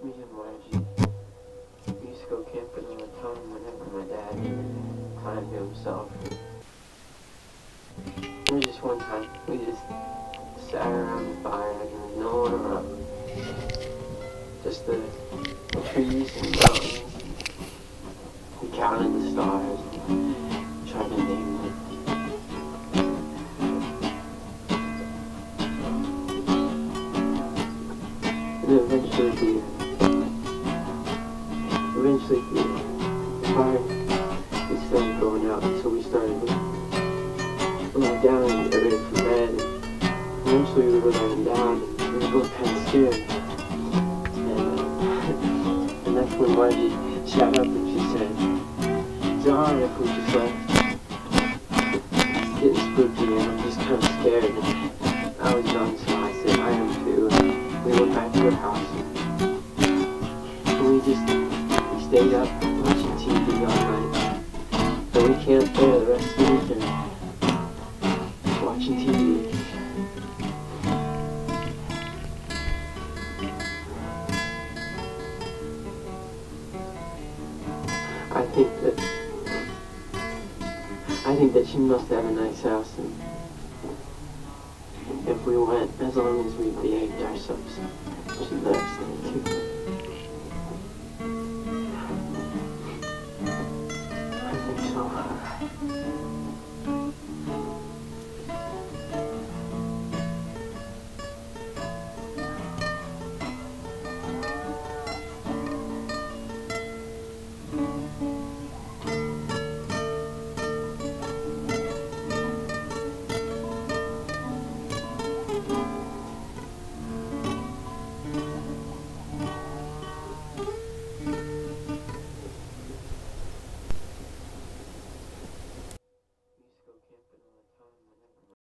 me and Margie, we used to go camping all the time whenever my dad had time to himself. There was just one time, we just sat around the fire, and no one around. Just the trees and mountains. We counted the stars and tried to name them. And then eventually the fire, we started going out, so we started lying down and got ready for bed. And eventually we were lying down and we were both kind of scared. And that's when Margie sat up and she said, "It's alright if we just left. It's getting spooky and I'm just kind of scared." And I was young, so I said, "I am too." And we went back to her house and we stayed up watching TV all night. And we camped there the rest of the weekend, watching TV. I think that she must have a nice house, and if we went, as long as we behaved ourselves, she'd let us stay too. I think so.